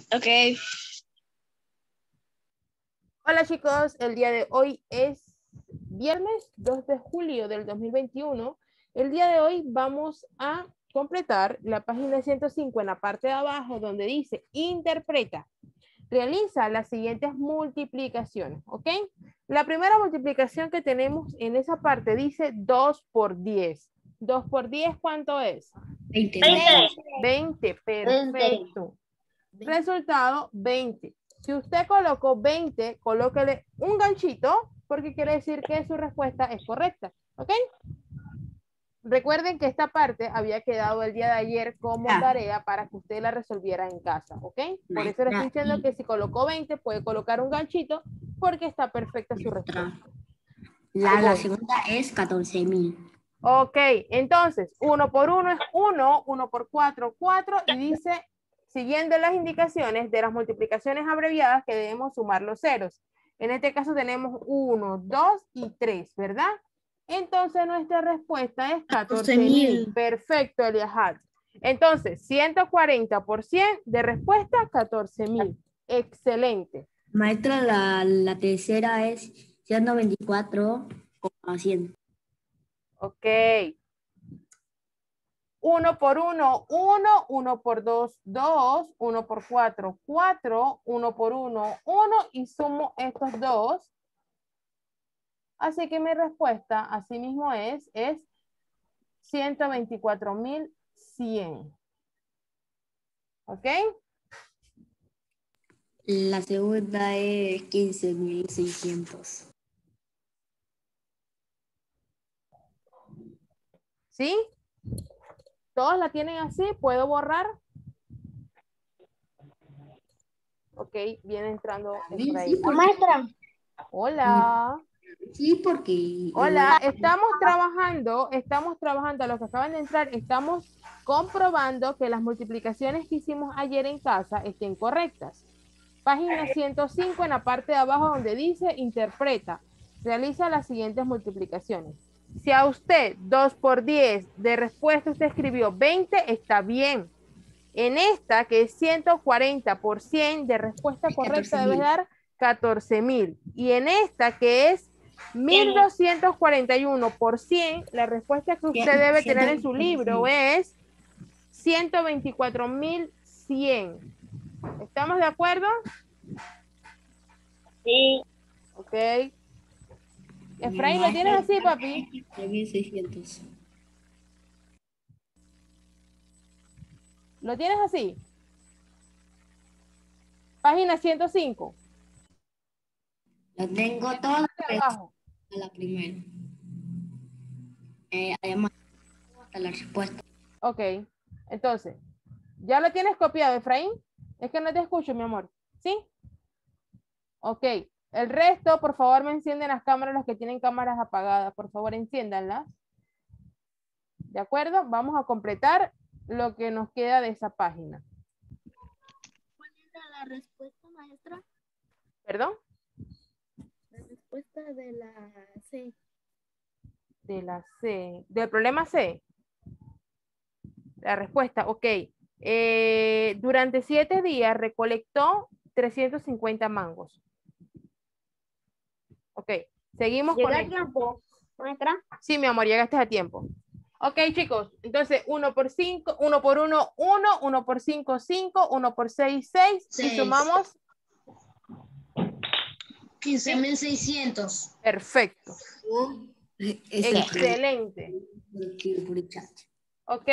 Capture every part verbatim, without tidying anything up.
Ok. Hola chicos, el día de hoy es viernes dos de julio del dos mil veintiuno. El día de hoy vamos a completar la página ciento cinco en la parte de abajo donde dice interpreta. Realiza las siguientes multiplicaciones, ¿ok? La primera multiplicación que tenemos en esa parte dice dos por diez. dos por diez, ¿cuánto es? veinte. veinte, perfecto. Resultado, veinte. Si usted colocó veinte, colóquele un ganchito porque quiere decir que su respuesta es correcta, ¿ok? Recuerden que esta parte había quedado el día de ayer como Ah. tarea para que usted la resolviera en casa, ¿ok? Por eso le estoy diciendo que si colocó veinte, puede colocar un ganchito porque está perfecta su respuesta. La, la segunda es catorce mil. Ok, entonces, uno por uno es uno, uno por cuatro, cuatro, y dice, siguiendo las indicaciones de las multiplicaciones abreviadas, que debemos sumar los ceros. En este caso tenemos uno, dos y tres, ¿verdad? Entonces nuestra respuesta es catorce mil. Perfecto, Eliahad. Entonces, ciento cuarenta por cien de respuesta, catorce mil. Excelente. Maestra, la, la tercera es ciento veinticuatro coma cien. Ok. uno por uno, uno, uno por dos, dos, uno por cuatro, cuatro, uno por uno, uno, y sumo estos dos. Así que mi respuesta, así mismo es, es ciento veinticuatro mil cien. ¿Ok? La segunda es quince mil seiscientos. ¿Sí? ¿Todos la tienen así? ¿Puedo borrar? Ok, viene entrando Efraín. Sí, maestra. Hola. Sí, porque... Hola, estamos trabajando, estamos trabajando, los que acaban de entrar, estamos comprobando que las multiplicaciones que hicimos ayer en casa estén correctas. Página ciento cinco en la parte de abajo donde dice interpreta. Realiza las siguientes multiplicaciones. Si a usted dos por diez de respuesta usted escribió veinte, está bien. En esta, que es ciento cuarenta por cien de respuesta correcta, debe dar catorce mil. Y en esta, que es mil doscientos cuarenta y uno por cien, la respuesta que usted debe tener en su libro es ciento veinticuatro mil cien. ¿Estamos de acuerdo? Sí. Ok. Efraín, ¿lo tienes así, papi? mil seiscientos. ¿Lo tienes así? Página ciento cinco. Lo tengo todo Abajo. a la primera. Eh, además, hasta la respuesta. Ok. Entonces, ¿ya lo tienes copiado, Efraín? Es que no te escucho, mi amor. ¿Sí? Ok. El resto, por favor, me encienden las cámaras, los que tienen cámaras apagadas. Por favor, enciéndanlas. ¿De acuerdo? Vamos a completar lo que nos queda de esa página. ¿Cuál era la respuesta, maestra? ¿Perdón? La respuesta de la C. De la C. ¿Del problema C? La respuesta, ok. Eh, durante siete días recolectó trescientos cincuenta mangos. Ok, seguimos con ¿Llega a esto. tiempo, maestra? Sí, mi amor, llegaste a tiempo. Ok, chicos, entonces uno por cinco, uno por uno, uno, uno por cinco, cinco, uno por seis, seis, y sumamos quince mil seiscientos. perfecto. Es Excelente. Ok,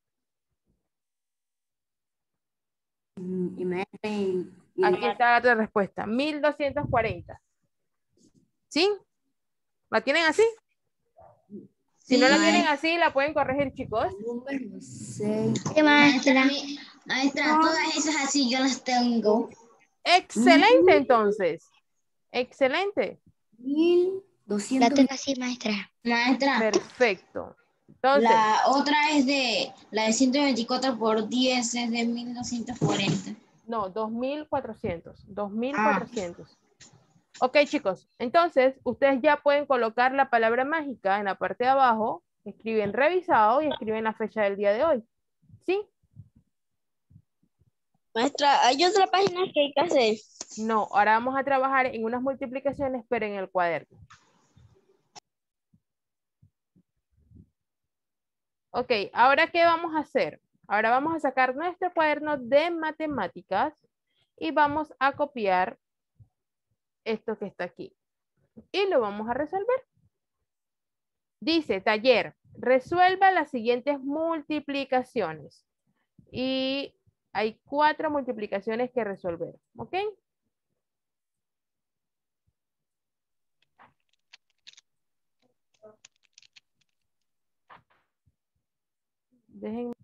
Y me aquí está la respuesta, mil doscientos cuarenta. ¿Sí? ¿La tienen así? Si no la tienen así, la pueden corregir, chicos. número seis. Maestra, mi- maestra, todas esas así yo las tengo. Excelente, entonces. Excelente. mil La doscientos. tengo así, maestra. Maestra, Perfecto. Entonces, la otra es de, la de ciento veinticuatro por diez es de mil doscientos cuarenta. no, dos mil cuatrocientos. dos mil Ah. cuatrocientos. Ok, chicos. Entonces, ustedes ya pueden colocar la palabra mágica en la parte de abajo. Escriben revisado y escriben la fecha del día de hoy. ¿Sí? Maestra, ¿hay otra página que hay que hacer? No, ahora vamos a trabajar en unas multiplicaciones, pero en el cuaderno. Ok, ahora ¿qué vamos a hacer? Ahora vamos a sacar nuestro cuaderno de matemáticas y vamos a copiar esto que está aquí. Y lo vamos a resolver. Dice, taller, resuelva las siguientes multiplicaciones. Y hay cuatro multiplicaciones que resolver, ¿ok? Dejen.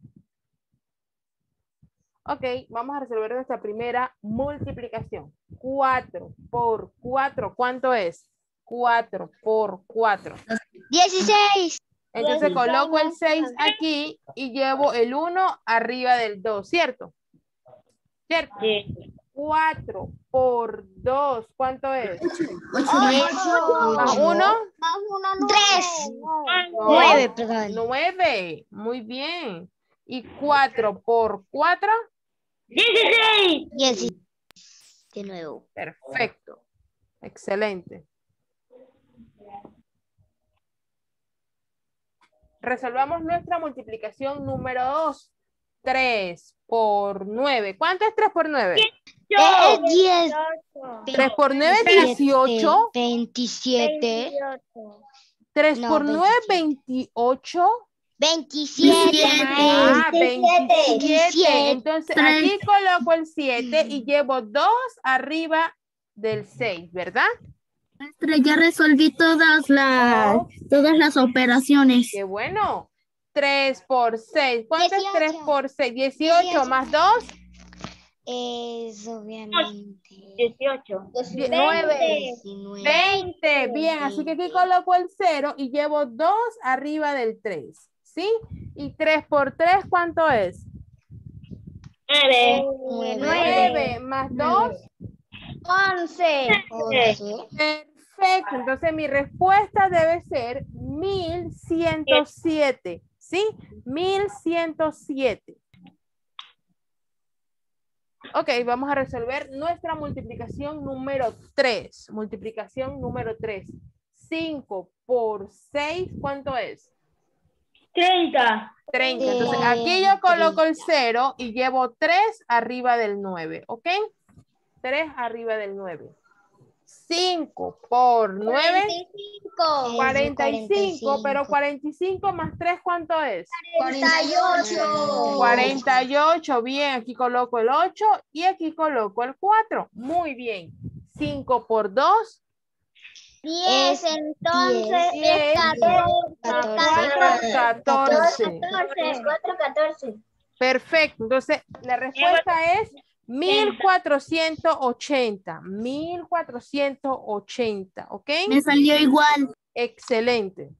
Ok, vamos a resolver nuestra primera multiplicación. cuatro por cuatro, ¿cuánto es? cuatro por cuatro. dieciséis. Entonces coloco el seis aquí y llevo el uno arriba del dos, ¿cierto? ¿Cierto? cuatro por dos, ¿cuánto es? ¿Más uno? tres. No, Nueve, perdón. nueve, muy bien. ¿Y cuatro por cuatro? dieciséis. De nuevo. Perfecto. Excelente. Resolvamos nuestra multiplicación número dos. tres por nueve. ¿Cuánto es tres por nueve? Es diez. tres por nueve, dieciocho. veintisiete. tres No, por nueve, veintiocho. veintisiete. Ah, veintisiete. veintisiete. Entonces aquí coloco el siete y llevo dos arriba del seis, ¿verdad? Maestra, ya resolví todas las, Oh, todas las operaciones. qué bueno. tres por seis. ¿Cuánto es tres dieciocho. por seis? dieciocho más dos. Es obviamente. dieciocho. nueve. veinte. Bien, así que aquí coloco el cero y llevo dos arriba del tres. ¿Sí? Y tres por tres, ¿cuánto es? nueve. nueve más dos. once. Perfecto. Entonces mi respuesta debe ser mil ciento siete. ¿Sí? mil ciento siete. Ok, vamos a resolver nuestra multiplicación número tres. Multiplicación número tres. cinco por seis, ¿cuánto es? treinta. treinta. Entonces aquí yo coloco el cero y llevo tres arriba del nueve, ¿ok? tres arriba del nueve. cinco por nueve, cuarenta y cinco, pero cuarenta y cinco más tres, ¿cuánto es? cuarenta y ocho. cuarenta y ocho, bien, aquí coloco el ocho y aquí coloco el cuatro. Muy bien. cinco por dos. diez, entonces diez, catorce. catorce. cuatro, catorce. Perfecto. Entonces, la respuesta es mil cuatrocientos ochenta. mil cuatrocientos ochenta, ¿ok? Me salió igual. Excelente.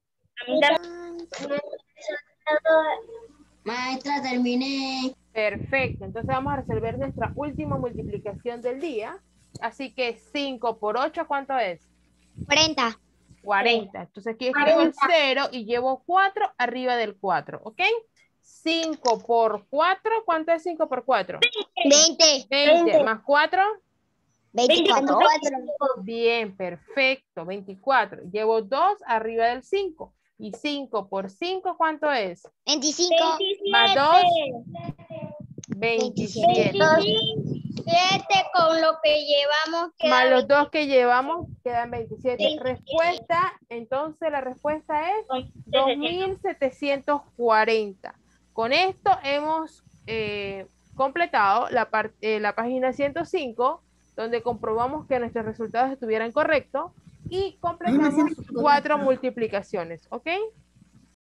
Maestra, terminé. Perfecto. Entonces vamos a resolver nuestra última multiplicación del día. Así que cinco por ocho, ¿cuánto es? cuarenta. cuarenta. Entonces aquí escribo el cero y llevo cuatro arriba del cuatro, ¿ok? cinco por cuatro, ¿cuánto es cinco por cuatro? veinte. veinte más cuatro. veinticuatro. Bien, perfecto. veinticuatro. Llevo dos arriba del cinco. Y cinco por cinco, ¿cuánto es? veinticinco. Más dos. veintisiete. siete con lo que llevamos Más los dos que llevamos, quedan veintisiete. Respuesta, entonces la respuesta es dos mil setecientos cuarenta. Con esto hemos eh, completado la, eh, la página ciento cinco, donde comprobamos que nuestros resultados estuvieran correctos y completamos cuatro multiplicaciones, ¿ok?